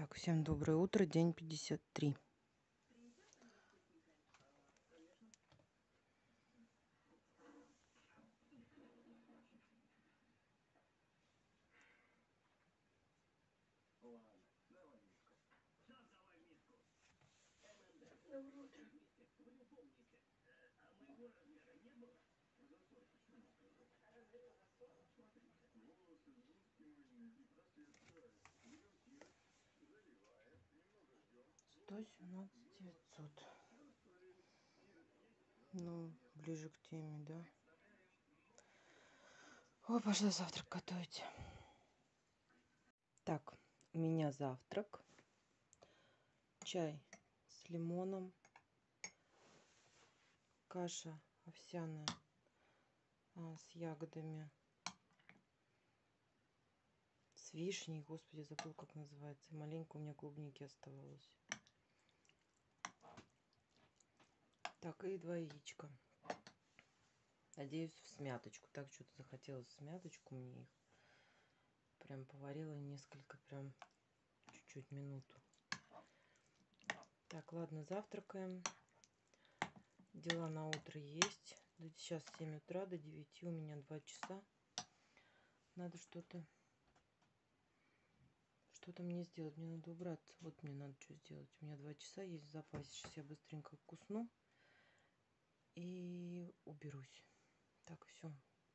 Так, всем доброе утро, день 53. $117 900. Ну, ближе к теме, да? О, пошла завтрак готовить. Так, у меня завтрак. Чай с лимоном. Каша овсяная с ягодами. С вишней. Господи, забыл, как называется. И маленько у меня клубники оставалось. Так, и 2 яичка. Надеюсь, в смяточку. Так что-то захотелось в смяточку мне их. Прям поварила несколько, прям чуть-чуть, минуту. Так, ладно, завтракаем. Дела на утро есть. Сейчас 7 утра, до 9 у меня 2 часа. Надо что-то мне сделать. Мне надо убраться. Вот мне надо что сделать. У меня 2 часа есть в запасе. Сейчас я быстренько кусну и уберусь. Так, все.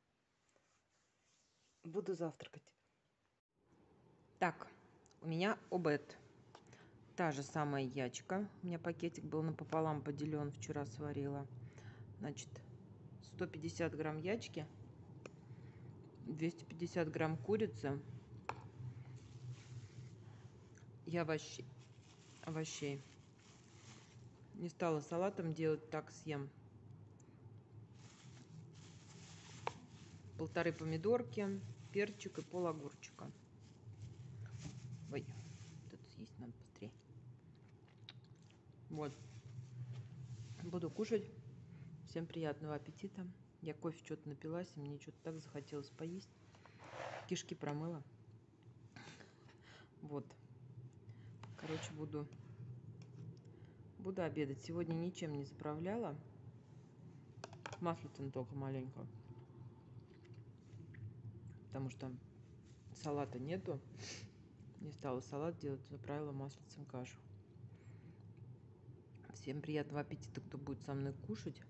Буду завтракать. Так, у меня обед. Та же самая ячка. У меня пакетик был напополам поделен. Вчера сварила. Значит, 150 грамм ячки. 250 грамм курицы. И овощей. Не стала салатом делать, так съем. 1,5 помидорки, перчик и пол огурчика. Ой, тут съесть надо быстрее. Вот. Буду кушать. Всем приятного аппетита. Я кофе что-то напилась, и мне что-то так захотелось поесть. Кишки промыла. Вот. Короче, буду обедать. Сегодня ничем не заправляла. Маслицем только маленько. Потому что салата нету. Не стала салат делать, заправила маслицем кашу. Всем приятного аппетита, кто будет со мной кушать.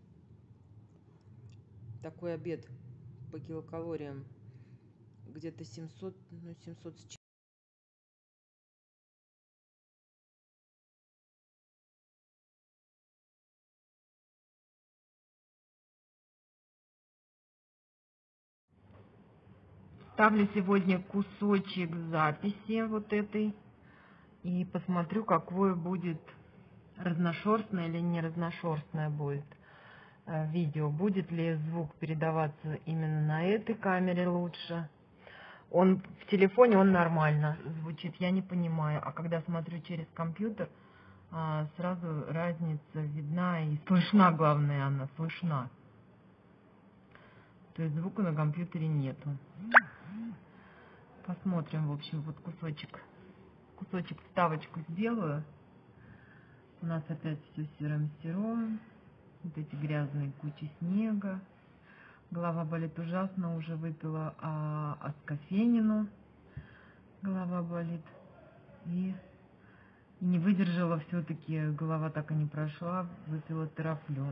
Такой обед по килокалориям где-то 700, ну 700 с чем. Ставлю сегодня кусочек записи вот этой и посмотрю, какое будет, разношерстное или не разношерстное будет видео. Будет ли звук передаваться именно на этой камере лучше. Он в телефоне, он нормально звучит, я не понимаю. А когда смотрю через компьютер, сразу разница видна и слышна, главное, она слышна. То есть звука на компьютере нету. Посмотрим, в общем, вот кусочек вставочку сделаю. У нас опять все серым-серым. Вот эти грязные кучи снега. Голова болит ужасно, уже выпила аскофенину. Голова болит. И не выдержала все-таки, голова так и не прошла, выпила терафлю.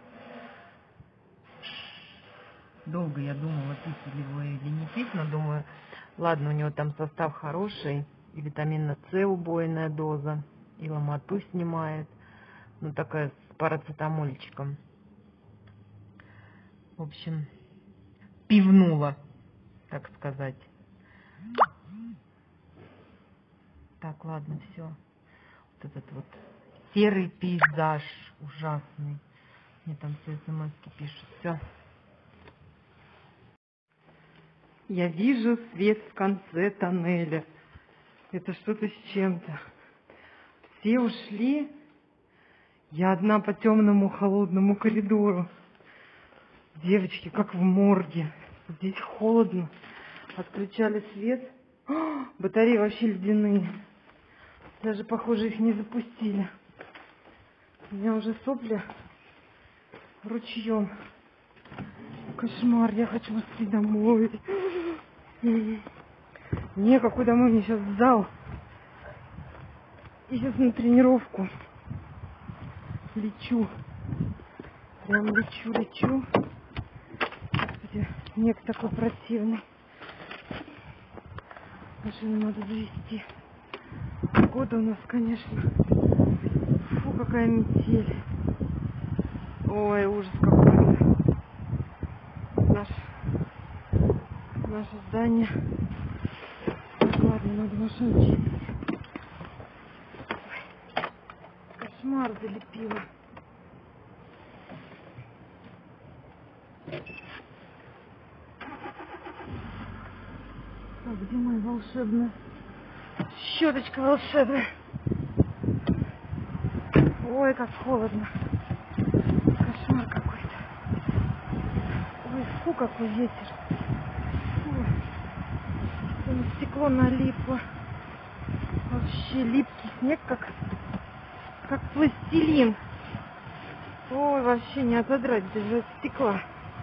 Долго я думала, пить его или не пить, но думаю, ладно, у него там состав хороший, и витамина С убойная доза, и ломоту снимает, ну такая с парацетамольчиком. В общем, пивнула, так сказать. Так, ладно, все. Вот этот вот серый пейзаж ужасный. Мне там все смс-ки пишут. Все. Я вижу свет в конце тоннеля. Это что-то с чем-то. Все ушли. Я одна по темному холодному коридору. Девочки, как в морге. Здесь холодно. Отключали свет. Батареи вообще ледяные. Даже, похоже, их не запустили. У меня уже сопли ручьем. Кошмар, я хочу быстрее домой. Не, какой домой, мне сейчас в зал. И сейчас на тренировку. Лечу. Прям лечу. Господи, снег такой противный. Машину надо завести. Погода у нас, конечно. Фу, какая метель. Ой, ужас какой. Наше здание. Так, ладно, надо машину чистить. Кошмар залепило. Так, где моя волшебная щеточка волшебная? Ой, как холодно. Кошмар какой-то. Ой, фу, какой ветер. Фу. Стекло налипло. Вообще липкий снег, как пластилин. Ой, вообще не отодрать даже от стекла.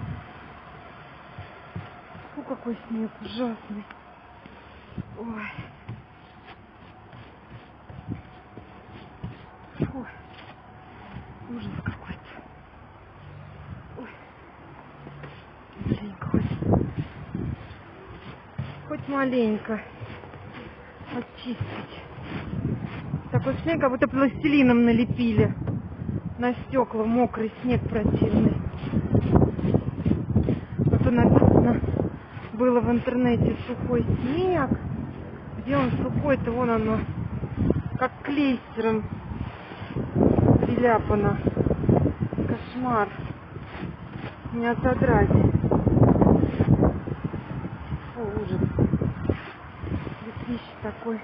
Фу, какой снег ужасный. Ой. Фу. Ужас какой-то. Ой. Маленько хоть маленько очистить. Такой снег, как будто пластилином налепили на стекла, мокрый снег противный. Вот написано было в интернете сухой снег. Где он сухой-то? Вон оно, как клейстером приляпано. Кошмар. Не отодрать. Фу, ужас. Летище такой.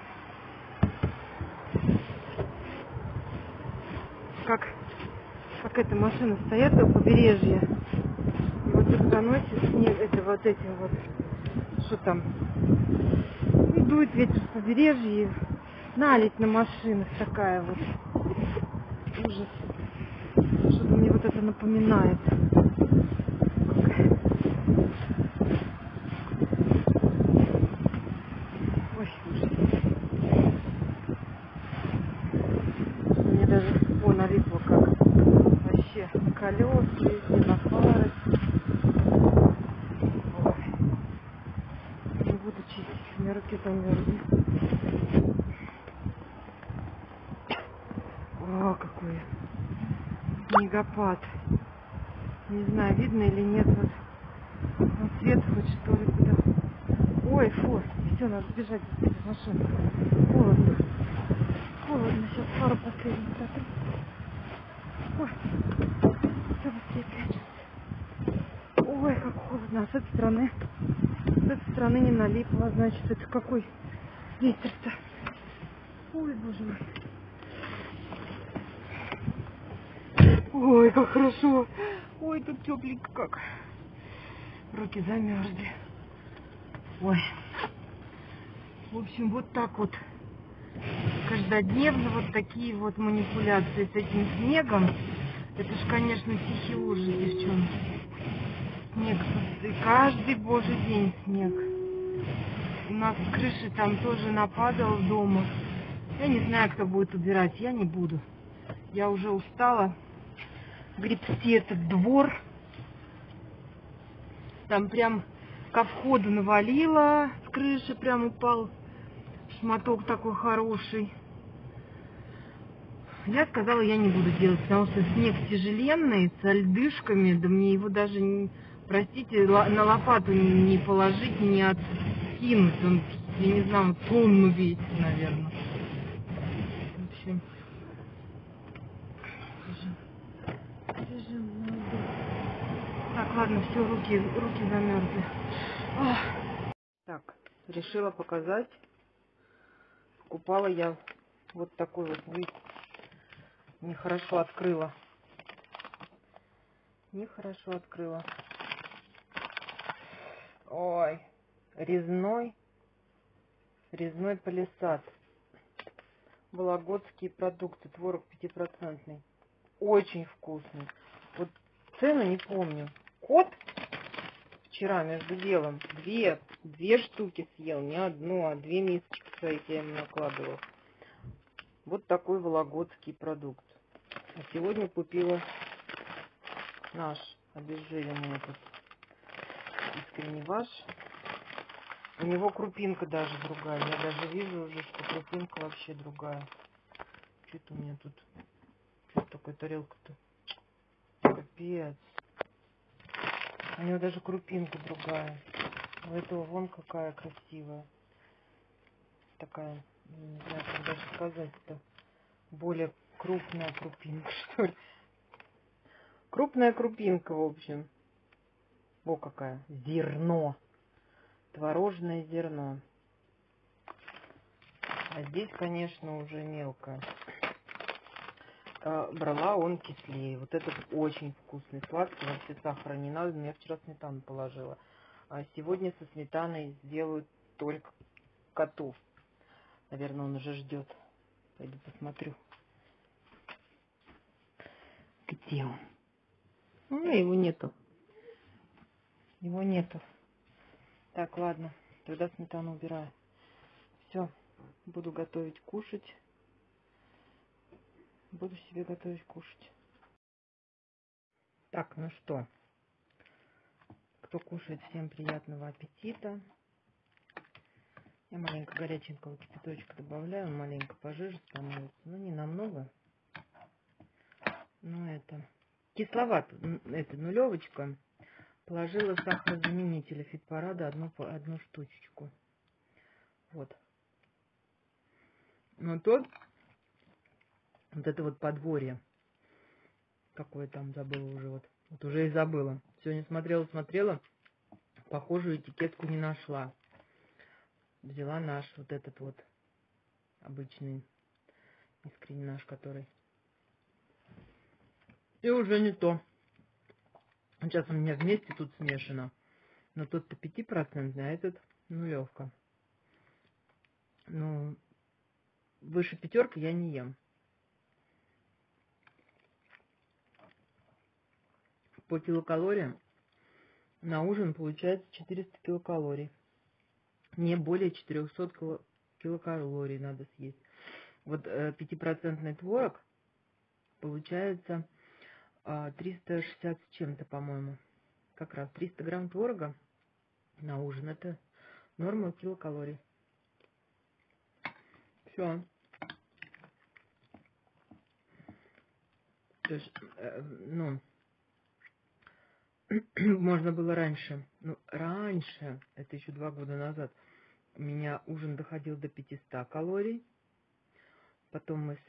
Как эта машина стоят у побережья. И вот их заносит снег, это вот этим вот, что там, и дует ветер с побережья, и наледь на машинах такая вот. Ужас. Что-то мне вот это напоминает. Ой, ужас. Мне даже налипло как вообще колеса, везде на фары. Ой. Не буду чистить, у меня руки замерзли. О, какой снегопад. Не знаю, видно или нет. Вот свет хоть что ли куда. Ой, фу, все, надо бежать в машину. Холодно. Холодно, сейчас пару последних сотру. Ой, все быстрее прячется. Ой, как холодно. А с этой стороны не налипло. Значит, это какой ветер-то? Ой, боже мой. Ой, как хорошо. Ой, тут тепленько как. Руки замерзли. Ой. В общем, вот так вот каждодневно вот такие вот манипуляции с этим снегом. Это ж, конечно, тихий ужас, девчонки. Снег. И каждый божий день снег. У нас с крыши там тоже нападал дома. Я не знаю, кто будет убирать. Я не буду. Я уже устала гребсти этот двор. Там прям ко входу навалило. С крыши прям упал шматок такой хороший. Я сказала, я не буду делать, потому что снег тяжеленный, со льдышками, да мне его даже, простите, на лопату не положить, не откинуть. Он, я не знаю, тонну весит, наверное. В общем, бежим. Так, ладно, все, руки замерзли. Так, решила показать. Купала я вот такой вот вид. Нехорошо открыла. Ой, резной палисад. вологодские продукты. Творог 5%. Очень вкусный. Вот цену не помню. Кот вчера между делом две штуки съел. Не одну, а две мисочки своих я ему накладывала. Вот такой вологодский продукт. А сегодня купила наш обезжиренный этот искренний ваш. У него крупинка даже другая. Я даже вижу уже, что крупинка вообще другая. Что-то у меня тут... Что такое тарелка-то? Капец. У него даже крупинка другая. У этого вон какая красивая. Такая, не знаю, как даже сказать-то. Более крупная крупинка, что ли. Крупная крупинка, в общем. О, какая. Зерно. Творожное зерно. А здесь, конечно, уже мелкое. Брала он кислее. Вот этот очень вкусный, сладкий. Вообще сахара не надо. Я вчера сметану положила. А сегодня со сметаной сделают только котов. Наверное, он уже ждет. Пойду посмотрю. Где он? Ну, его нету. Его нету. Так, ладно. Тогда сметану убираю. Все. Буду готовить кушать. Буду себе готовить кушать. Так, ну что. Кто кушает, всем приятного аппетита. Я маленько горяченького кипяточка добавляю. Маленько пожиже становится. Ну, не намного. Но это... Кисловато. Это нулевочка. Положила сахарозаменителя Фитпарада одну штучечку. Вот. Но вот это вот подворье. Какое там забыла уже. Вот уже и забыла. Сегодня смотрела. Похожую этикетку не нашла. Взяла наш вот этот вот обычный искренний наш, который. И уже не то. Сейчас у меня вместе тут смешано. Но тот-то 5%, а этот нулевка. Ну, выше 5 я не ем. По килокалориям на ужин получается 400 килокалорий. Не более 400 килокалорий надо съесть. Вот 5% творог получается 360 с чем-то, по-моему. Как раз 300 грамм творога на ужин. Это норма килокалорий. Все. То есть, ну, можно было раньше. Ну, раньше, это еще 2 года назад, у меня ужин доходил до 500 калорий. Потом мы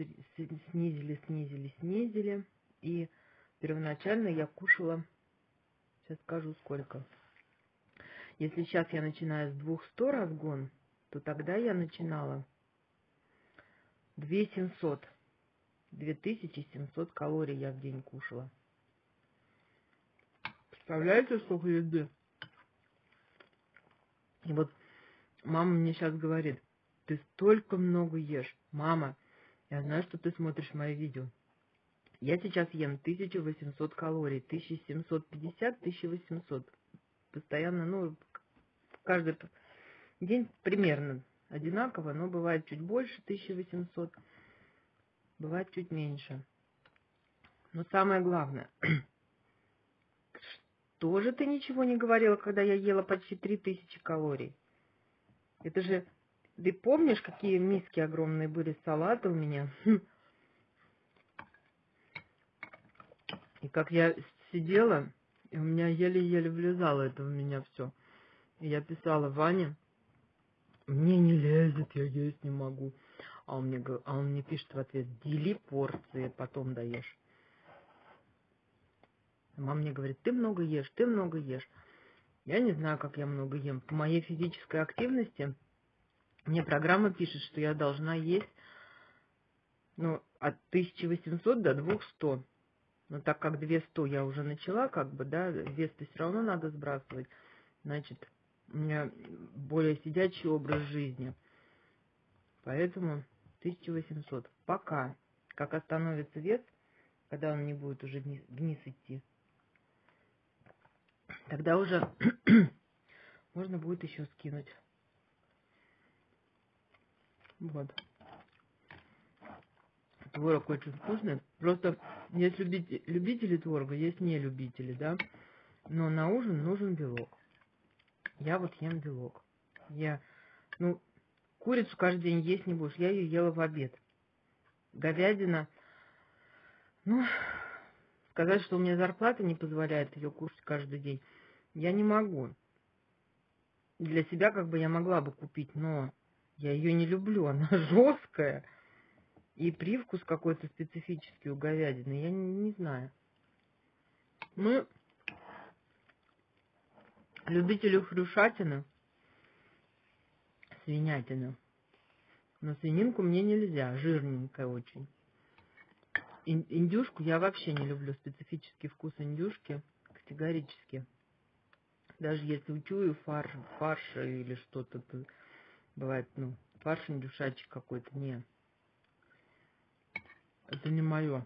снизили. И первоначально я кушала, сейчас скажу сколько. Если сейчас я начинаю с 200 разгон, то тогда я начинала 2700 калорий я в день кушала. Представляете, сколько еды? И вот мама мне сейчас говорит, ты столько много ешь. Мама, я знаю, что ты смотришь мои видео. Я сейчас ем 1800 калорий, 1750-1800. Постоянно, ну, каждый день примерно одинаково, но бывает чуть больше 1800, бывает чуть меньше. Но самое главное, тоже ты ничего не говорила, когда я ела почти 3000 калорий. Это же, ты помнишь, какие миски огромные были салата у меня? И как я сидела, и у меня еле-еле влезало это в меня все. И я писала Ване, мне не лезет, я есть не могу. А он мне пишет в ответ, дели порции, потом доешь. Мама мне говорит, ты много ешь, ты много ешь. Я не знаю, как я много ем. По моей физической активности мне программа пишет, что я должна есть, ну, от 1800 до 200. Но так как 200 я уже начала, как бы, да, вес-то все равно надо сбрасывать. Значит, у меня более сидячий образ жизни. Поэтому 1800. Пока. Как остановится вес, когда он не будет уже вниз идти, тогда уже можно будет еще скинуть. Вот. Творог очень вкусный. Просто есть любители творога, есть не любители, да. Но на ужин нужен белок. Я вот ем белок. Ну, курицу каждый день есть не будешь. Я ее ела в обед. Говядина. Ну, сказать, что у меня зарплата не позволяет ее кушать каждый день, я не могу. Для себя как бы я могла бы купить, но я ее не люблю. Она жесткая. И привкус какой-то специфический у говядины. Я не знаю. Мы любители хрюшатины, свинятины. Но свининку мне нельзя, жирненькая очень. Индюшку я вообще не люблю. Специфический вкус индюшки категорически. Даже если учую фарша или что-то, бывает, ну, фарш индюшачий какой-то, не. Это не мое.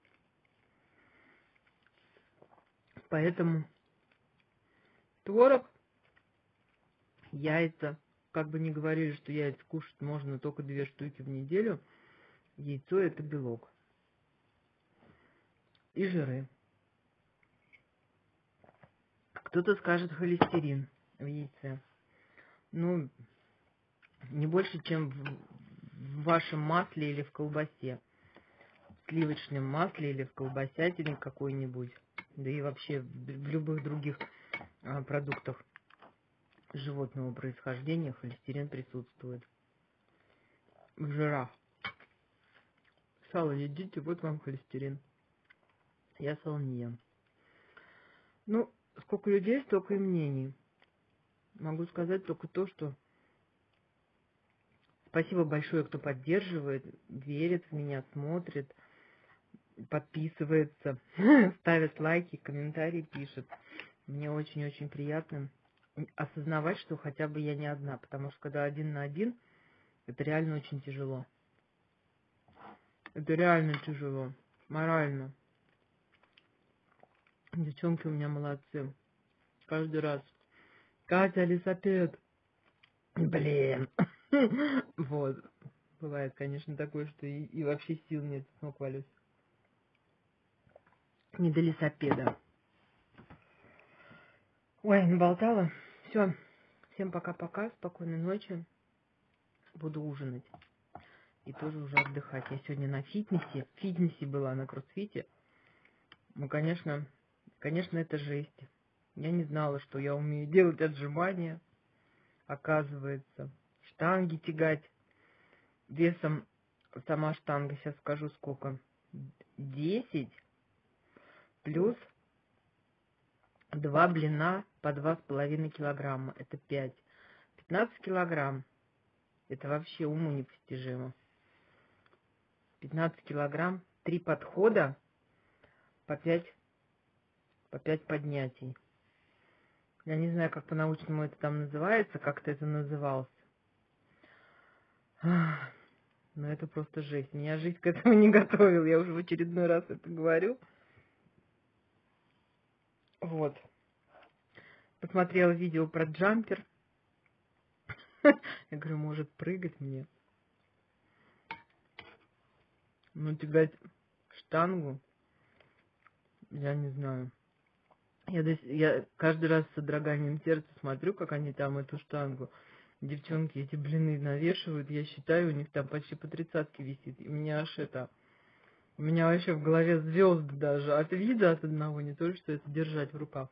Поэтому творог, яйца, как бы ни говорили, что яйца кушать можно только 2 штуки в неделю, яйцо это белок. И жиры. Кто-то скажет холестерин в яйце. Ну, не больше, чем в вашем масле или в колбасе. В сливочном масле или в колбасятине какой-нибудь. Да и вообще в любых других продуктах животного происхождения холестерин присутствует. В жирах. Сало едите, вот вам холестерин. Я сало не ем. Ну, сколько людей, столько и мнений. Могу сказать только то, что спасибо большое, кто поддерживает, верит в меня, смотрит, подписывается, ставит лайки, комментарии пишет. Мне очень-очень приятно осознавать, что хотя бы я не одна, потому что когда 1 на 1, это реально очень тяжело. Это реально тяжело, морально. Девчонки у меня молодцы. Каждый раз. Катя, лесопед. Блин. Вот. Бывает, конечно, такое, что и вообще сил нет, с ног валюсь. Не до лесопеда. Ой, наболтала. Все. Всем пока-пока. Спокойной ночи. Буду ужинать. И тоже уже отдыхать. Я сегодня на фитнесе. В фитнесе была, на кроссфите. Ну, конечно, это жесть. Я не знала, что я умею делать отжимания. Оказывается. Штанги тягать. Весом сама штанга, сейчас скажу сколько. 10 плюс 2 блина по 2,5 килограмма. Это 5. 15 килограмм. Это вообще уму непостижимо. 15 килограмм. 3 подхода по 5 поднятий. Я не знаю, как по-научному это там называется, как-то это называлось. Но это просто жесть. Меня жизнь к этому не готовила. Я уже в очередной раз это говорю. Вот. Посмотрела видео про джампер. Я говорю, может прыгать мне? Ну, тягать штангу, я не знаю. Я каждый раз с содроганием сердца смотрю, как они там эту штангу, девчонки эти блины навешивают. Я считаю, у них там почти по 30-ке висит. И у меня вообще в голове звезды даже от вида от одного, не то, что это держать в руках.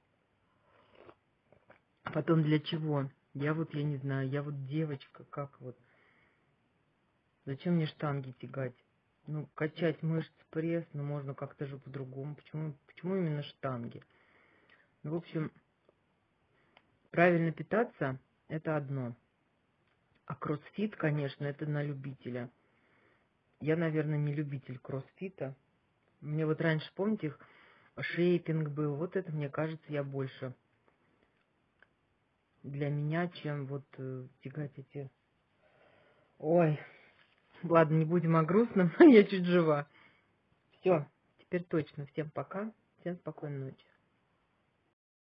Потом для чего? Я не знаю, я вот девочка, как вот. Зачем мне штанги тягать? Ну, качать мышцы, пресс, но можно как-то же по-другому. Почему именно штанги? Ну, в общем, правильно питаться – это одно. А кроссфит, конечно, это на любителя. Я, наверное, не любитель кроссфита. Мне вот раньше, помните, шейпинг был. Вот это, мне кажется, я больше для меня, чем вот тягать эти... Ой, Ладно, не будем о грустном, я чуть жива. Все, теперь точно. Всем пока, всем спокойной ночи.